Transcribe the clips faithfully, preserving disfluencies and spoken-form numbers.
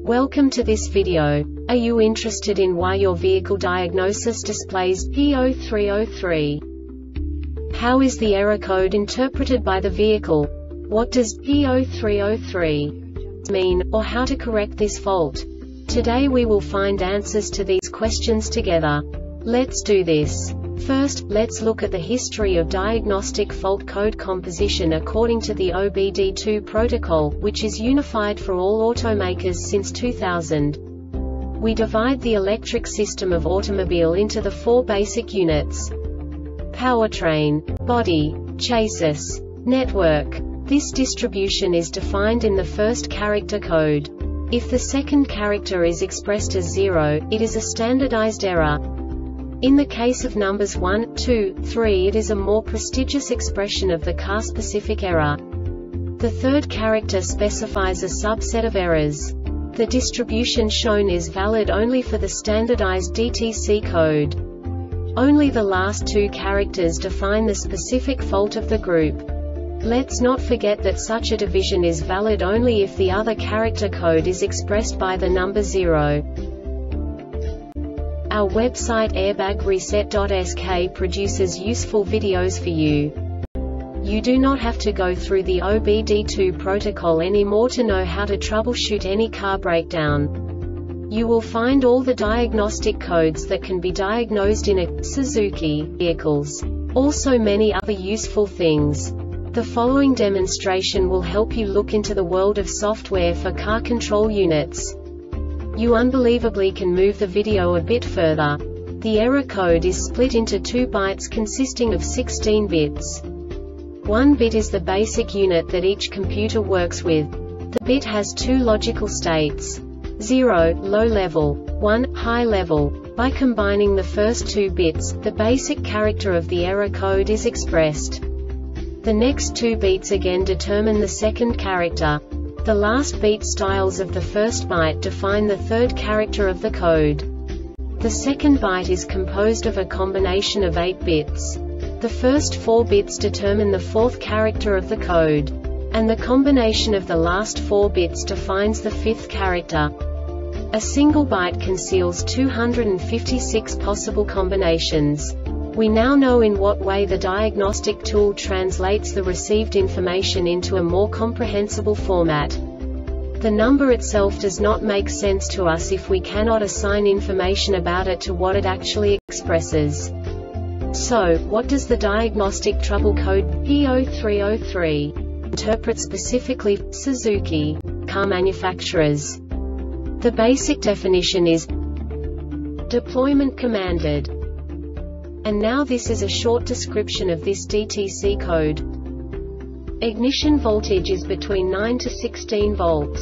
Welcome to this video. Are you interested in why your vehicle diagnosis displays P zero three zero three? How is the error code interpreted by the vehicle? What does P zero three zero three mean, or how to correct this fault? Today we will find answers to these questions together. Let's do this. First, let's look at the history of diagnostic fault code composition according to the O B D two protocol, which is unified for all automakers since two thousand. We divide the electric system of automobile into the four basic units: powertrain, body, chassis, network. This distribution is defined in the first character code. If the second character is expressed as zero, it is a standardized error. In the case of numbers one, two, three, it is a more prestigious expression of the car-specific error. The third character specifies a subset of errors. The distribution shown is valid only for the standardized D T C code. Only the last two characters define the specific fault of the group. Let's not forget that such a division is valid only if the other character code is expressed by the number zero. Our website airbag reset dot S K produces useful videos for you. You do not have to go through the O B D two protocol anymore to know how to troubleshoot any car breakdown. You will find all the diagnostic codes that can be diagnosed in a Suzuki vehicles. Also many other useful things. The following demonstration will help you look into the world of software for car control units. You unbelievably can move the video a bit further. The error code is split into two bytes consisting of sixteen bits. One bit is the basic unit that each computer works with. The bit has two logical states: zero, low level, one, high level. By combining the first two bits, the basic character of the error code is expressed. The next two bits again determine the second character. The last beat styles of the first byte define the third character of the code. The second byte is composed of a combination of eight bits. The first four bits determine the fourth character of the code. And the combination of the last four bits defines the fifth character. A single byte conceals two hundred fifty-six possible combinations. We now know in what way the diagnostic tool translates the received information into a more comprehensible format. The number itself does not make sense to us if we cannot assign information about it to what it actually expresses. So, what does the diagnostic trouble code P zero three zero three interpret specifically for Suzuki car manufacturers? The basic definition is deployment commanded. And now this is a short description of this D T C code. Ignition voltage is between nine to sixteen volts.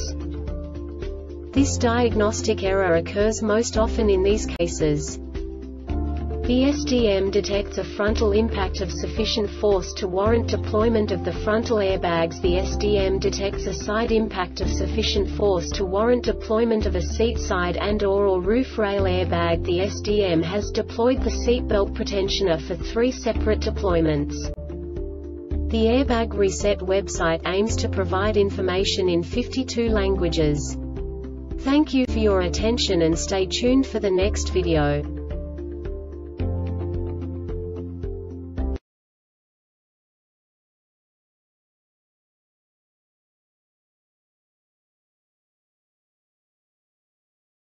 This diagnostic error occurs most often in these cases. The S D M detects a frontal impact of sufficient force to warrant deployment of the frontal airbags. The S D M detects a side impact of sufficient force to warrant deployment of a seat side and or, or roof rail airbag. The S D M has deployed the seat belt pretensioner for three separate deployments. The Airbag Reset website aims to provide information in fifty-two languages. Thank you for your attention and stay tuned for the next video.